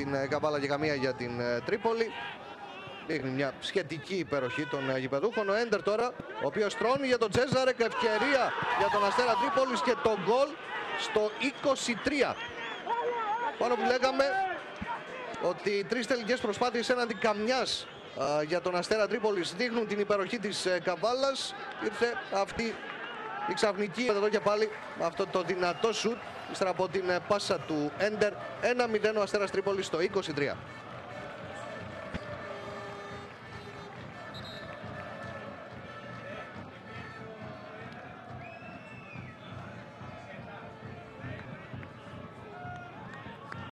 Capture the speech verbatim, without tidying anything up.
την Καβάλα και καμία για την Τρίπολη. Δείχνει μια σχετική υπεροχή των γηπεδούχων. Ο Έντερ τώρα, ο οποίος τρώνει για τον Τσέζαρεκ. Ευκαιρία για τον Αστέρα Τρίπολης και το γκολ στο είκοσι τρία. Πάνω που λέγαμε ότι τρεις τελικές προσπάθειες έναντι καμιάς α, για τον Αστέρα Τρίπολης δείχνουν την υπεροχή της ε, Καβάλας. Ήρθε αυτή η ξαφνική εδώ και πάλι με αυτό το δυνατό σουτ ύστερα από την ε, πάσα του Έντερ. ένα μηδέν ο Αστέρας Τρίπολης στο είκοσι τρία.